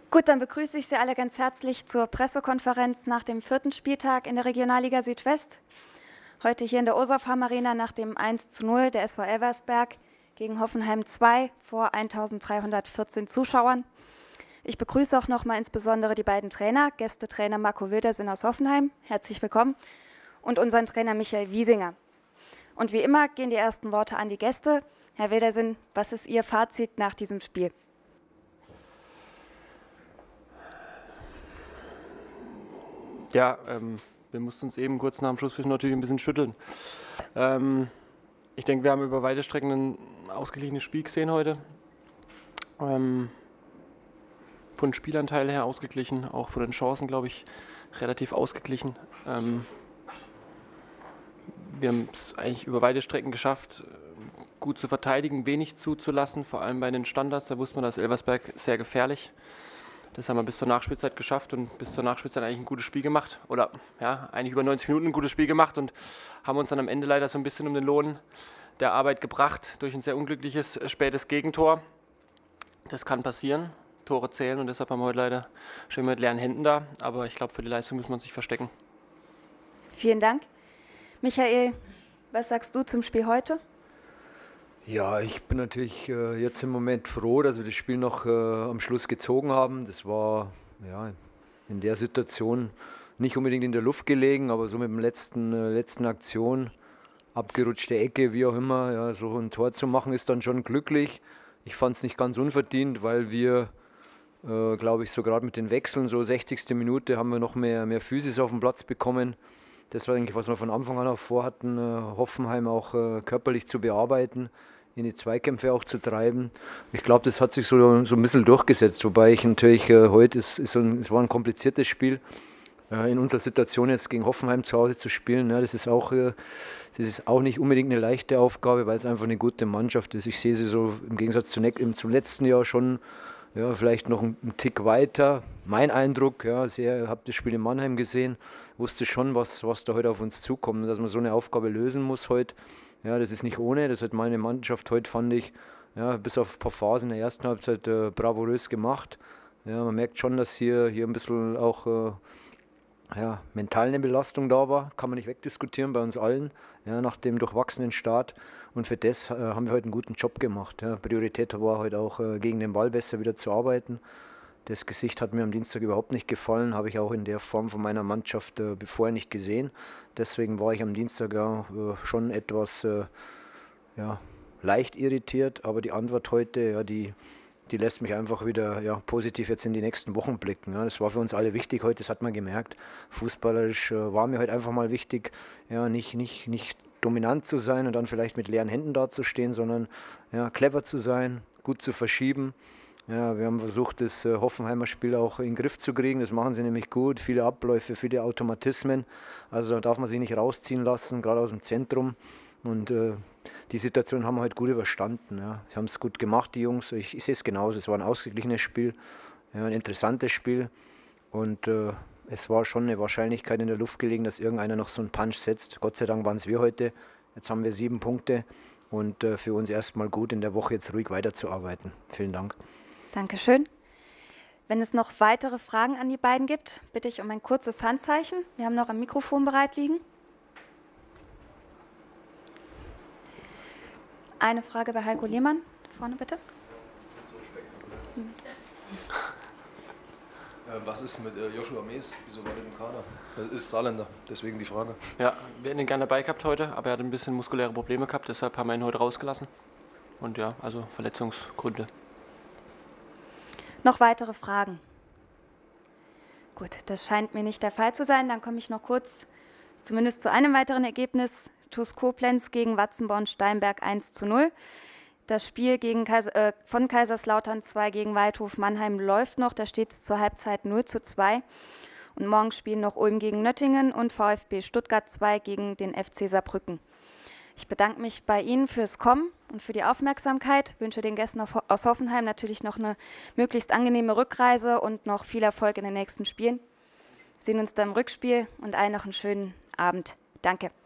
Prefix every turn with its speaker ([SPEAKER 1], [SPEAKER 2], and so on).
[SPEAKER 1] Gut, dann begrüße ich Sie alle ganz herzlich zur Pressekonferenz nach dem 4. Spieltag in der Regionalliga Südwest. Heute hier in der Osopharm Arena nach dem 1:0 der SV Elversberg gegen Hoffenheim 2 vor 1314 Zuschauern. Ich begrüße auch nochmal insbesondere die beiden Trainer, Gästetrainer Marco Wildersen aus Hoffenheim, herzlich willkommen, und unseren Trainer Michael Wiesinger. Und wie immer gehen die ersten Worte an die Gäste. Herr Wildersen, was ist Ihr Fazit nach diesem Spiel?
[SPEAKER 2] Ja, wir mussten uns eben kurz nach dem Schlusspfiff natürlich ein bisschen schütteln. Ich denke, wir haben über weite Strecken ein ausgeglichenes Spiel gesehen heute. Von Spielanteil her ausgeglichen, auch von den Chancen, glaube ich, relativ ausgeglichen. Wir haben es eigentlich über weite Strecken geschafft, gut zu verteidigen, wenig zuzulassen, vor allem bei den Standards. Da wusste man, dass Elversberg sehr gefährlich. Das haben wir bis zur Nachspielzeit geschafft und bis zur Nachspielzeit eigentlich ein gutes Spiel gemacht. Oder ja, eigentlich über 90 Minuten ein gutes Spiel gemacht und haben uns dann am Ende leider so ein bisschen um den Lohn der Arbeit gebracht durch ein sehr unglückliches spätes Gegentor. Das kann passieren. Tore zählen und deshalb haben wir heute leider schon mit leeren Händen da. Aber ich glaube, für die Leistung muss man sich verstecken.
[SPEAKER 1] Vielen Dank. Michael, was sagst du zum Spiel heute?
[SPEAKER 3] Ja, ich bin natürlich jetzt im Moment froh, dass wir das Spiel noch am Schluss gezogen haben. Das war ja in der Situation nicht unbedingt in der Luft gelegen, aber so mit dem letzten Aktion, abgerutschte Ecke, wie auch immer, ja, so ein Tor zu machen, ist dann schon glücklich. Ich fand es nicht ganz unverdient, weil wir, glaube ich, so gerade mit den Wechseln, so 60. Minute, haben wir noch mehr Physis auf den Platz bekommen. Das war eigentlich, was wir von Anfang an auch vorhatten, Hoffenheim auch körperlich zu bearbeiten, in die Zweikämpfe auch zu treiben. Ich glaube, das hat sich so ein bisschen durchgesetzt, wobei ich natürlich heute, es war ein kompliziertes Spiel, in unserer Situation jetzt gegen Hoffenheim zu Hause zu spielen. Ja, das ist auch nicht unbedingt eine leichte Aufgabe, weil es einfach eine gute Mannschaft ist. Ich sehe sie so im Gegensatz zum letzten Jahr schon, ja, vielleicht noch einen Tick weiter. Mein Eindruck, ja, habe das Spiel in Mannheim gesehen, wusste schon, was da heute auf uns zukommt, dass man so eine Aufgabe lösen muss heute. Ja, das ist nicht ohne, das hat meine Mannschaft heute, fand ich, ja, bis auf ein paar Phasen in der ersten Halbzeit bravourös gemacht. Ja, man merkt schon, dass hier ein bisschen auch mental eine Belastung da war, kann man nicht wegdiskutieren bei uns allen, ja, nach dem durchwachsenen Start. Und für das haben wir heute einen guten Job gemacht. Ja. Priorität war heute auch gegen den Ball besser wieder zu arbeiten. Das Gesicht hat mir am Dienstag überhaupt nicht gefallen, habe ich auch in der Form von meiner Mannschaft vorher nicht gesehen. Deswegen war ich am Dienstag schon etwas leicht irritiert, aber die Antwort heute, ja, die lässt mich einfach wieder positiv jetzt in die nächsten Wochen blicken. Ja. Das war für uns alle wichtig heute, das hat man gemerkt. Fußballerisch war mir heute einfach mal wichtig, ja, nicht dominant zu sein und dann vielleicht mit leeren Händen dazustehen, sondern ja, clever zu sein, gut zu verschieben. Ja, wir haben versucht, das Hoffenheimer Spiel auch in den Griff zu kriegen. Das machen sie nämlich gut. Viele Abläufe, viele Automatismen. Also da darf man sich nicht rausziehen lassen, gerade aus dem Zentrum. Und die Situation haben wir heute gut überstanden. Ja. Sie haben es gut gemacht, die Jungs. Ich sehe es genauso. Es war ein ausgeglichenes Spiel, ja, ein interessantes Spiel. Und es war schon eine Wahrscheinlichkeit in der Luft gelegen, dass irgendeiner noch so einen Punch setzt. Gott sei Dank waren es wir heute. Jetzt haben wir 7 Punkte. Und für uns erstmal gut, in der Woche jetzt ruhig weiterzuarbeiten. Vielen Dank.
[SPEAKER 1] Dankeschön. Wenn es noch weitere Fragen an die beiden gibt, bitte ich um ein kurzes Handzeichen. Wir haben noch ein Mikrofon bereit liegen. Eine Frage bei Heiko Lehmann. Vorne bitte.
[SPEAKER 4] Was ist mit Joshua Mees? Wieso war der im Kader? Er ist Saarländer, deswegen die Frage.
[SPEAKER 2] Ja, wir hätten ihn gerne dabei gehabt heute, aber er hat ein bisschen muskuläre Probleme gehabt, deshalb haben wir ihn heute rausgelassen. Und ja, also Verletzungsgründe.
[SPEAKER 1] Noch weitere Fragen? Gut, das scheint mir nicht der Fall zu sein. Dann komme ich noch kurz zumindest zu einem weiteren Ergebnis. TuS Koblenz gegen Watzenborn-Steinberg 1:0. Das Spiel von Kaiserslautern 2 gegen Waldhof Mannheim läuft noch. Da steht es zur Halbzeit 0:2. Und morgen spielen noch Ulm gegen Nöttingen und VfB Stuttgart 2 gegen den FC Saarbrücken. Ich bedanke mich bei Ihnen fürs Kommen und für die Aufmerksamkeit. Wünsche den Gästen aus Hoffenheim natürlich noch eine möglichst angenehme Rückreise und noch viel Erfolg in den nächsten Spielen. Wir sehen uns dann im Rückspiel und allen noch einen schönen Abend. Danke.